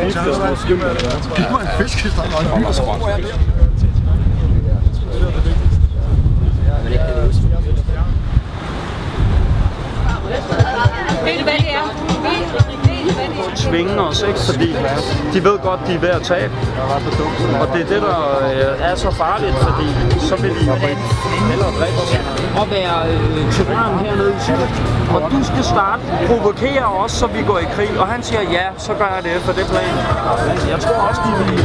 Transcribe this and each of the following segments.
Giv mig en fiskestang og en hyresbrønd. Ved du, hvad det er? Tvinge os, ikke? Fordi de ved godt, de er ved at tabe. Og det er det, der er så farligt, fordi så vil de hellere dræbe os. Og være tyran hernede i Syrien. Og du skal starte, provokere os, så vi går i krig. Og han siger, ja, så gør jeg det, for det plan. Jeg tror også, de vil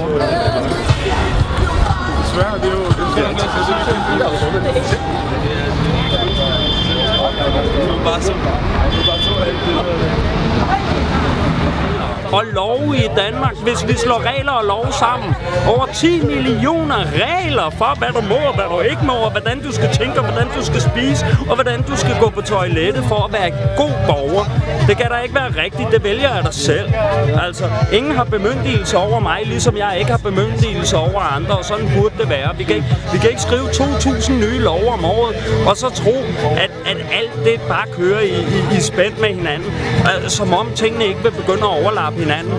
Desværre, det er jo... Og lov i Danmark, hvis vi slår regler og lov sammen. Over 10 millioner regler for, hvad du må og hvad du ikke må, og hvordan du skal tænke, og hvordan du skal spise, og hvordan du skal gå på toilettet for at være en god borger. Det kan da ikke være rigtigt, det vælger jeg dig selv. Altså, ingen har bemyndigelse over mig, ligesom jeg ikke har bemyndigelse over andre, og sådan burde det være. Vi kan ikke skrive 2.000 nye love om året, og så tro, at alt det bare kører i spænd med hinanden. Som om tingene ikke vil begynde at overlappe hinanden.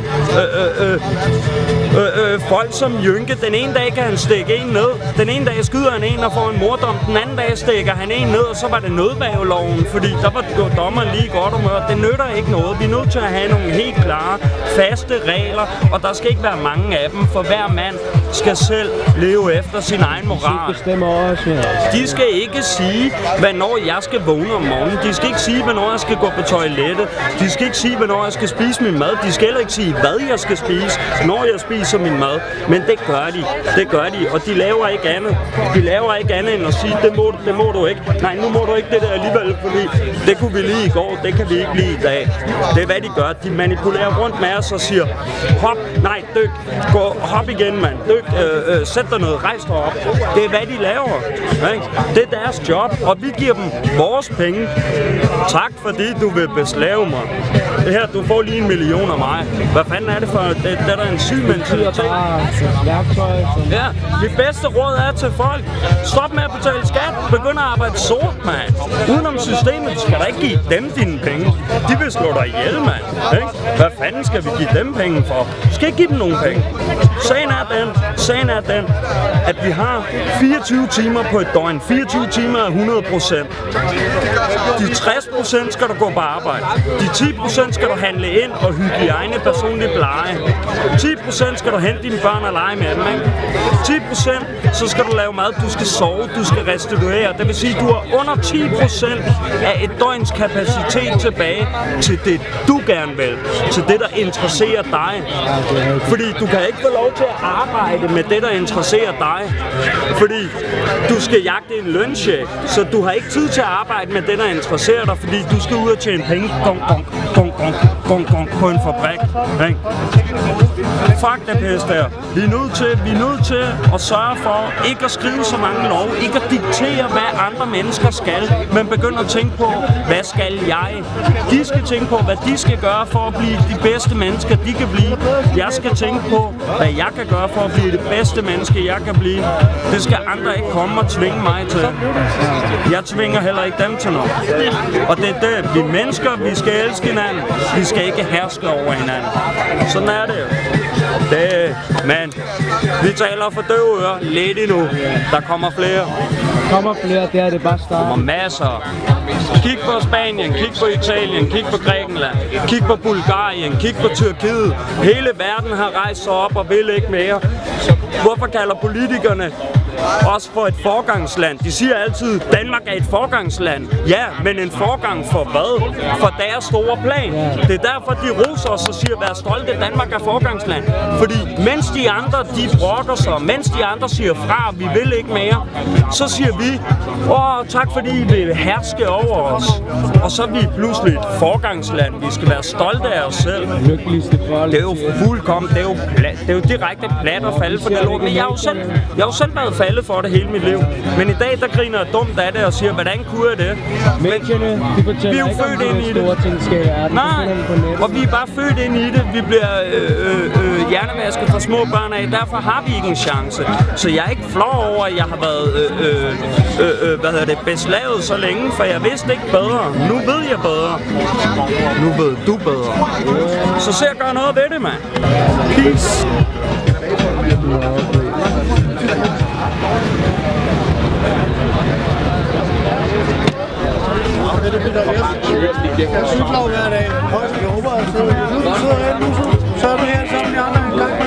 Folk som Jynke, den ene dag kan han stikke en ned, den ene dag skyder han en og får en mordom, den anden dag stikker han en ned, og så var det nødværgeloven, fordi der var dommeren lige godt humør. Det nytter ikke noget. Vi er nødt til at have nogle helt klare, faste regler, og der skal ikke være mange af dem, for hver mand skal selv leve efter sin egen moral. De skal ikke sige, hvornår jeg skal vågne om morgenen. De skal ikke sige, hvornår jeg skal gå på toilettet. De skal ikke sige, hvornår jeg skal spise min mad. De skal heller ikke sige, hvad jeg skal spise, når jeg spiser min mad. Men det gør de. Det gør de. Og de laver ikke andet. De laver ikke andet end at sige, det må du ikke. Nej, nu må du ikke det der alligevel, fordi det kunne vi lige i går, det kan vi ikke lige i dag. Det er hvad de gør. De manipulerer rundt med os og siger, hop, nej, dyk, gå, hop igen, mand. Dyk, sæt dig ned, rejs dig op. Det er hvad de laver. Ikke? Det er deres job, og vi giver dem vores penge. Tak fordi du vil beslave mig. Det her, du får lige 1 million af mig. Hvad fanden er det for? Det er der en syg mentalitet. Ja, det bedste råd er til folk. Stop med at betale skat. Begynd at arbejde sort, mand. Udenom systemet skal der ikke give dem dine penge. De vil slå dig ihjel, mand. Hvad fanden skal vi give dem penge for? Du skal ikke give dem nogen penge. Sagen er den, at vi har 24 timer på et døgn. 24 timer er 100%. De 60% skal du gå på arbejde. De 10% skal du handle ind og hygiejne, personlig pleje. 10% skal du hente dine børn og lege med dem, ikke? 10% så skal du lave mad, du skal sove, du skal restituere. Det vil sige, at du har under 10% af et døgns kapacitet tilbage til det, du gerne vil. Til det, der interesserer dig. Fordi du kan ikke få lov til at arbejde med det, der interesserer dig. Fordi du skal jagte en løncheck, så du har ikke tid til at arbejde med det, der interesserer dig, fordi du skal ud og tjene penge på en fabrik. Ikke? Fuck det pisse der. Vi er nødt til at sørge for ikke at skrive så mange lov, ikke at diktere, hvad andre mennesker skal, men begynde at tænke på, hvad skal jeg? De skal tænke på, hvad de skal gøre for at blive de bedste mennesker, de kan blive. Jeg skal tænke på, hvad jeg kan gøre for at blive det bedste menneske, jeg kan blive. Det skal andre ikke komme og tvinge mig til. Jeg tvinger heller ikke dem til noget. Og det er det. Vi mennesker, vi skal elske hinanden. Vi skal ikke herske over hinanden. Sådan er det jo. Men vi taler for døve ører lidt endnu. Der kommer flere. Det er det bare start. Der kommer masser. Kig på Spanien, kig på Italien, kig på Grækenland, kig på Bulgarien, kig på Tyrkiet. Hele verden har rejst sig op og vil ikke mere. Hvorfor kalder politikerne også for et forgangsland? De siger altid, at Danmark er et forgangsland. Ja, men en forgang for hvad? For deres store plan. Det er derfor, de roser os og siger, vær stolte, Danmark er forgangsland. Fordi mens de andre, de brokker sig, mens de andre siger fra, vi vil ikke mere, så siger vi, tak fordi I vil herske over os. Og så er vi pludselig et forgangsland. Vi skal være stolte af os selv. Det er jo fuldkommen, det er jo direkte plat at falde for det lort. Men jeg har jo selv været faldet for det hele mit liv. Men i dag, der griner jeg dumt af det og siger, hvordan kunne jeg det? Medierne, de fortæller ikke om de store ting, der sker i verden. Nej, og vi er bare født ind i det. Vi bliver hjernevasket fra små børn af. Derfor har vi ikke en chance. Så jeg er ikke flov over, at jeg har været beslaget så længe, for jeg vidste ikke bedre. Nu ved jeg bedre. Nu ved du bedre. Så se at gøre noget ved det, mand. Peace. Så er du her sammen med andre en gang.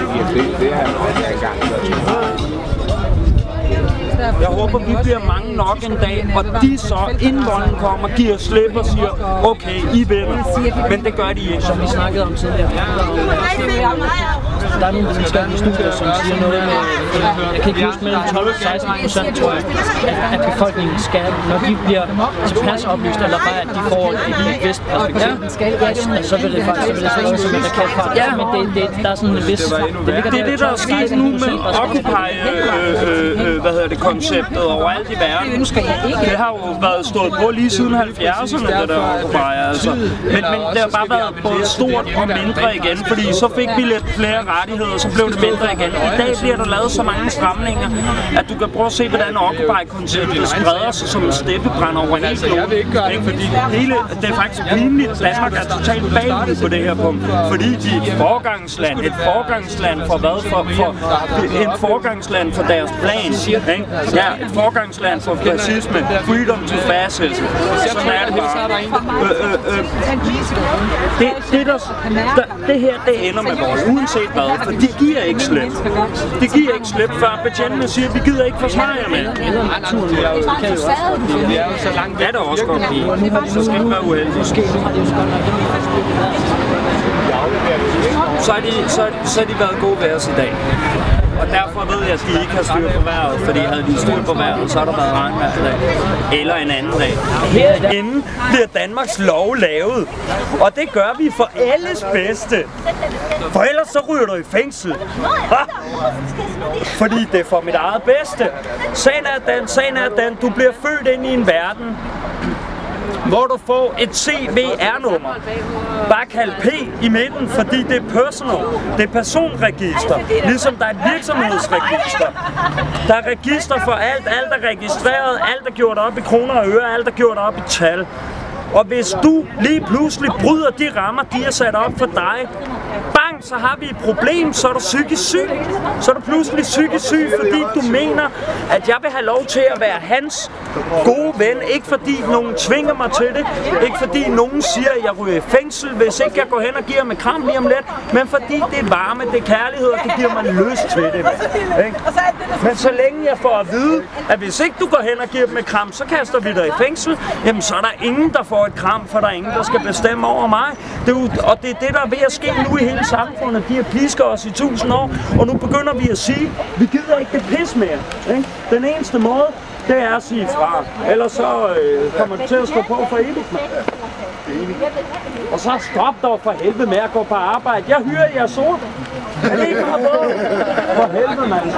Jeg håber, vi bliver mange nok en dag, og de så, inden volden kommer, giver slip og siger, okay, I vinder. Men det gør de ikke. Som vi snakkede om tidligere. Der er nogle videnskabelige studier, som siger noget med, jeg kan ikke huske, mellem 12 og 16%, tror jeg, at befolkningen skal, når de bliver tilpas oplyst, eller bare at de får et vist perspektiv, så vil det faktisk være noget som et raketfart. Ja, men der er sådan en vis... Det er det, der er sket nu med Occupy, konceptet overalt i verden. Det har jo været stået på lige siden 70'erne, det der Occupy, altså. Men det har bare været både stort og mindre igen, fordi så fik vi lidt flere rettigheder, så blev det mindre igen. I dag bliver der lavet så mange stramninger, at du kan prøve at se, hvordan Occupy-konceptet spreder sig som en steppebrand over hele kloden. Det er faktisk pinligt, at Danmark er totalt bagud på det her punkt, fordi de er et forgangsland. Et forgangsland for hvad? Et forgangsland for deres plan. Ja, et forgangsland for fascisme. Freedom to fascism. Sådan er det bare. Det her, det ender med vold, uanset hvad, for de giver ikke slip. De giver ikke slip, før betjentene siger, at vi gider ikke forsvare jer med. Ja, det er også godt blive. Så skal det være uheldigt. Så har de været gode ved os i dag. Og derfor ved jeg, at de ikke har styr på vejret, fordi havde de styr på vejret, så har der været regnvejr i dag. Eller en anden dag. Herinde bliver Danmarks lov lavet. Og det gør vi for alles bedste. For ellers så ryger du i fængsel. Fordi det er for mit eget bedste. Sagen er den, du bliver født ind i en verden, hvor du får et CVR-nummer. Bare kald P i midten, fordi det er personal. Det er personregister. Ligesom der er et virksomhedsregister. Der er register for alt. Alt er registreret. Alt er gjort op i kroner og øre. Alt er gjort op i tal. Og hvis du lige pludselig bryder de rammer, de er sat op for dig, bang, så har vi et problem, så er du psykisk syg. Så er du pludselig psykisk syg, fordi du mener, at jeg vil have lov til at være hans gode ven. Ikke fordi nogen tvinger mig til det. Ikke fordi nogen siger, at jeg ryger i fængsel, hvis ikke jeg går hen og giver ham et kram lige om lidt. Men fordi det er varme, det er kærlighed, og det giver mig lyst til det. Ikke? Men så længe jeg får at vide, at hvis ikke du går hen og giver dem et kram, så kaster vi dig i fængsel, jamen så er der ingen, der får et kram, for der er ingen, der skal bestemme over mig. Og det er det, der er ved at ske nu i hele samfundet. De har pisket os i 1000 år, og nu begynder vi at sige, vi gider ikke det pis mere. Ikke? Den eneste måde, det er at sige fra. Ellers så kommer det til at stå på for evigt. Og så stop dog for helvede med at gå på arbejde. Jeg hyrer jer sort. Er det ikke meget bedre? For helvede, mand.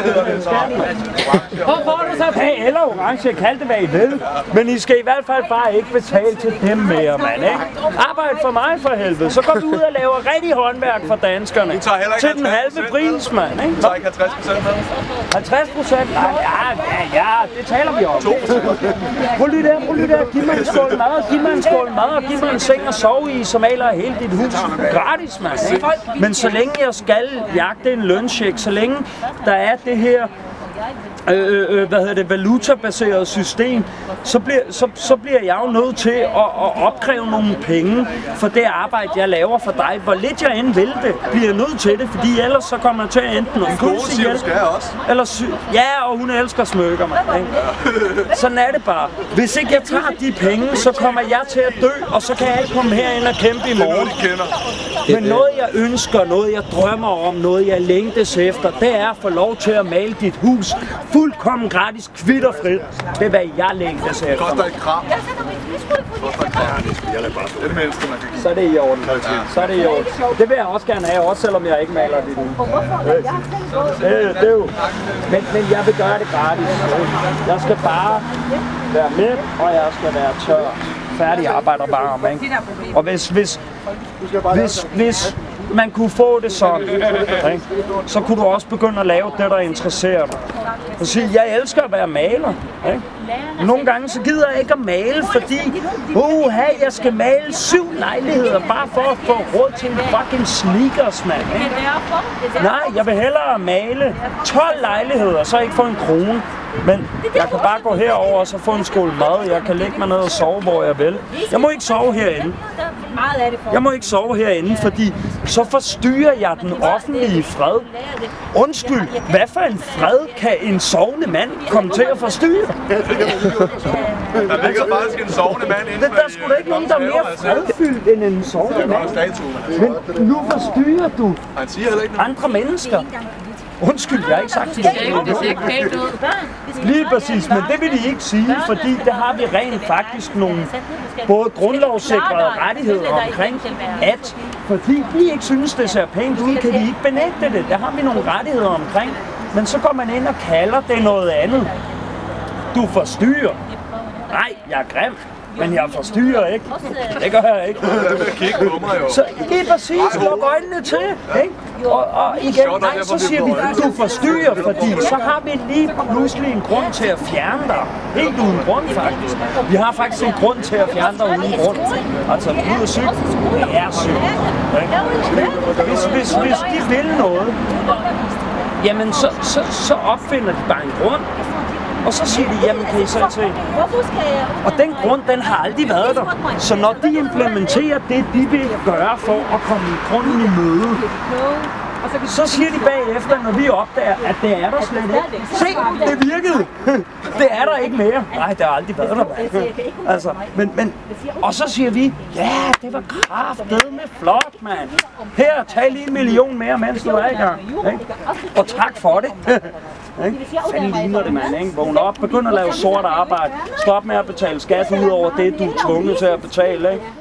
Hvor får du så pæ eller orange? Kald det, hvad I ved. Men I skal i hvert fald bare ikke betale til dem mere, mand. Ikke? Arbejd for mig, for helvede. Så går du ud og laver rigtig håndværk for danskerne. Til den halve pris, mand. Ikke? Så ikke 50% med? 50%? Ja, det taler vi om. Prøv lige der. Giv mig en skål mad. Og giv mig en seng at sove i, som maler hele dit hus. Gratis, mand. Men så længe jeg skal jagte en løncheck, så længe der er det her valutabaseret system, så bliver jeg jo nødt til at opkræve nogle penge for det arbejde, jeg laver for dig. Hvor lidt jeg end vil det, bliver jeg nødt til det, fordi ellers så kommer jeg til at enten at fryse ihjel, eller og hun elsker smykker mig. Sådan er det bare. Hvis ikke jeg tager de penge, så kommer jeg til at dø, og så kan jeg ikke komme herind og kæmpe i morgen. Men noget jeg ønsker, noget jeg drømmer om, noget jeg længtes efter, det er at få lov til at male dit hus hus. Fuldkommen gratis, kvitterfrit. Det er hvad jeg længter til. Det koster ikke kram. Så er det i orden. Så er det i orden. Det vil jeg også gerne have, også selvom jeg ikke maler det nu. Det er jo. Men jeg vil gøre det gratis. Jeg skal bare være med, og jeg skal være tør. Færdig arbejder bare om, ikke? Og hvis man kunne få det sådan, ikke? Så kunne du også begynde at lave det, der interesserer dig. Og sige, jeg elsker at være maler, ikke? Nogle gange så gider jeg ikke at male, fordi jeg skal male 7 lejligheder bare for at få råd til en fucking sneakers, mand. Nej, jeg vil hellere male 12 lejligheder, så ikke få en krone. Men jeg kan bare gå herover og så få en skål mad. Jeg kan lægge mig ned og sove, hvor jeg vil. Jeg må ikke sove herinde. Jeg må ikke sove herinde, fordi så forstyrrer jeg den offentlige fred. Undskyld, hvad for en fred kan en sovende mand komme til at forstyrre? Der ligger faktisk en sovende mand inde. Der er sgu da ikke nogen, der er mere fredfyldt end en sovende mand. Men nu forstyrrer du andre mennesker. Undskyld, jeg har ikke sagt det. Det ser ikke pænt ud. Lige præcis, men det vil de ikke sige, fordi der har vi rent faktisk nogle både grundlovssikrede rettigheder omkring, at fordi de ikke synes, det ser pænt ud, kan de ikke benægte det. Der har vi nogle rettigheder omkring, men så går man ind og kalder det noget andet. Du forstyrrer. Nej, jeg er grim. Men jeg forstyrrer ikke. Det gør jeg ikke. Så lige præcis, luk øjnene til, ikke? Og igen, nej, så siger vi, du forstyrrer, fordi så har vi lige pludselig en grund til at fjerne dig. Helt uden grund, faktisk. Vi har faktisk en grund til at fjerne dig uden grund. Altså, ud af syg, det er syg. Hvis de vil noget, jamen så opfinder de bare en grund. Og så siger de, jamen kan I så se. Og den grund, den har aldrig været der. Så når de implementerer det, de vil gøre for at komme grunden i møde, så siger de bagefter, når vi opdager, at det er der slet ikke. Se, det virkede. Det er der ikke mere. Nej, det har aldrig været der. Altså, men, og så siger vi, ja, det var kraftedeme flot, mand. Her, tag lige 1 million mere, mens du er i gang. Ikke? Og tak for det. Fanden ligner det, mand, ikke? Vågn op, begynd at lave sort arbejde. Stop med at betale skat ud over det, du er tvunget til at betale, ikke?